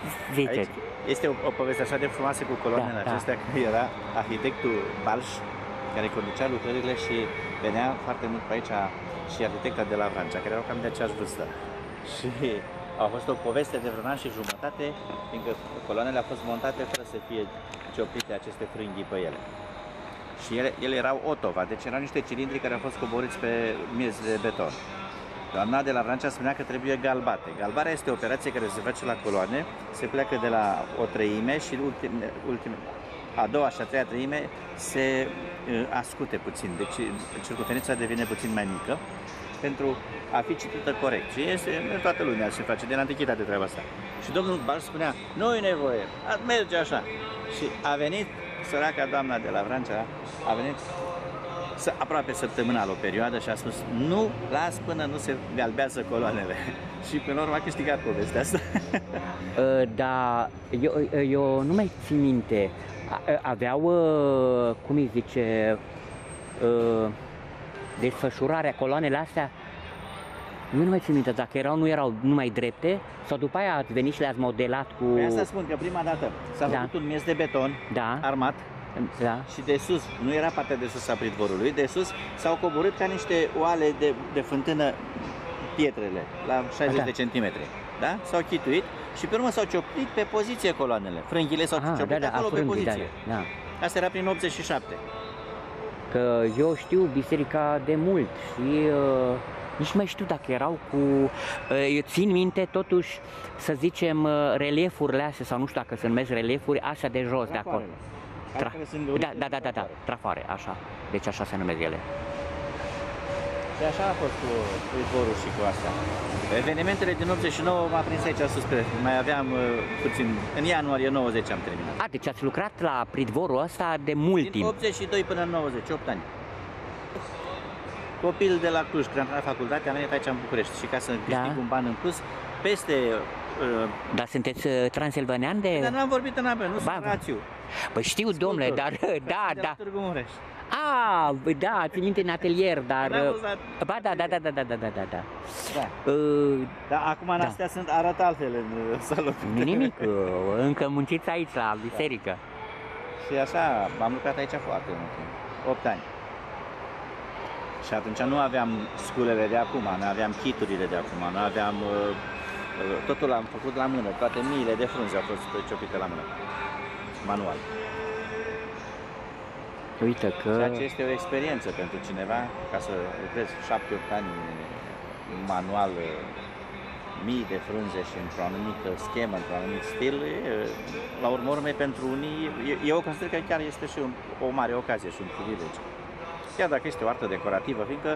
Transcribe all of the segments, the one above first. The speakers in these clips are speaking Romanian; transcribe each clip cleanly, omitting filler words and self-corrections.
ziceți. Aici este o poveste așa de frumoasă cu coloanele acestea, că era arhitectul Balș care conducea lucrările și venea foarte mult pe aici și arhitecta de la Vrancea, care erau cam de aceeași vârstă. Și a fost o poveste de vreo an și jumătate, fiindcă coloanele au fost montate fără să fie cioplite aceste frânghii pe ele. Și ele erau Otova, deci erau niște cilindri care au fost coborâți pe miezi de beton. Doamna de la Vrancea spunea că trebuie galbate. Galbarea este o operație care se face la coloane, se pleacă de la o treime și a doua și a treia treime se ascute puțin, deci circumferința devine puțin mai mică pentru a fi citită corect. Și este în toată lumea se face, din antichitate treaba asta. Și domnul Balș spunea, nu e nevoie, merge așa. Și a venit săraca doamna de la Vrancea, a venit aproape săptămânal o perioadă și a spus nu las până nu se galbează coloanele. Și până la urmă a câștigat povestea asta. Dar eu nu mai țin minte. Aveau, cum îi zice, desfășurarea, coloanele astea. Eu nu mai țin minte dacă nu erau numai drepte sau după aia ați venit și le-ați modelat cu... Păi asta spun că prima dată s-a făcut un miez de beton armat. Da. Și de sus, nu era partea de sus a pridvorului, de sus s-au coborât ca niște oale de fântână pietrele, la 60 de centimetri. Da? S-au chituit și pe urmă s-au cioplit pe poziție coloanele. Frânghile s-au cioplit acolo pe poziție. Asta era prin 87. Că eu știu biserica de mult și nici mai știu dacă erau cu... Eu țin minte totuși, să zicem, reliefurile astea, sau nu știu dacă se numesc reliefuri, astea de jos, de acolo. Da, trafoare, așa. Deci așa se numesc ele. Și așa a fost cu pridvorul și cu asta. Evenimentele din 89 m-a prins aici sus, mai aveam puțin, în ianuarie 90 am terminat. Deci ați lucrat la pridvorul ăsta de mult timp. Din 82 până în 90, 8 ani. Copil de la Cluj, când am terminat facultatea, am venit aici în București și ca să câștig un ban în plus, peste... Dar sunteți transilvanean de... Dar n-am vorbit în apă, nu sunt rațiu. Păi știu, domnule, dar... Da. Târgu Mureș. Da, țin minte în atelier, dar... Da. Dar acum în astea arată altfel în salon. Nimic, încă munciți aici la biserică. Și așa, am lucrat aici foarte mult timp, 8 ani. Și atunci nu aveam sculele de acum, nu aveam chiturile de acum, nu aveam... Totul l-am făcut la mână, toate miile de frunze au fost ciopite la mână, manual. Uite că... Ceea ce este o experiență pentru cineva, ca să lucrezi 7-8 ani manual, mii de frunze și într-o anumită schemă, într-un anumit stil, la urmă urmei pentru unii, eu consider că chiar este și o mare ocazie și un privilegiu. Chiar dacă este o artă decorativă, fiindcă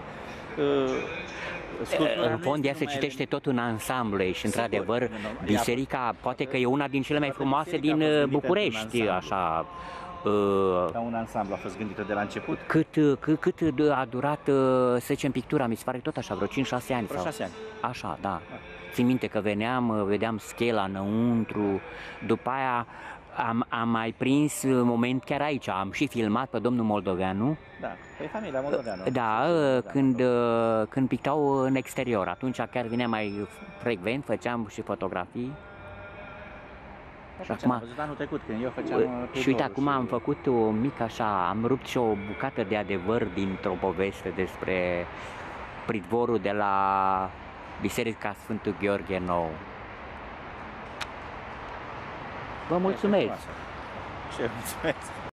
în fond, ea se citește tot în ansamblu și, într-adevăr, biserica poate că e una din cele mai frumoase din București, așa. Ca un ansamblu a fost gândită de la început. Cât a durat, să zicem, pictura? Mi se pare tot așa, vreo 5-6 ani. Vreo 6 ani. Așa, da. Țin minte că vedeam schela înăuntru, după aia am mai prins moment chiar aici, am și filmat pe domnul Moldoveanu. Da, pe familia Moldoveanu. Da, când pictau în exterior, atunci chiar vineam mai frecvent, făceam și fotografii. Și acum, am văzut anul trecut când eu făceam și uite, acum am făcut o mică așa, am rupt și o bucată de adevăr dintr-o poveste despre pridvorul de la Biserica Sfântul Gheorghe Nou. Vă mulțumesc! Și eu mulțumesc!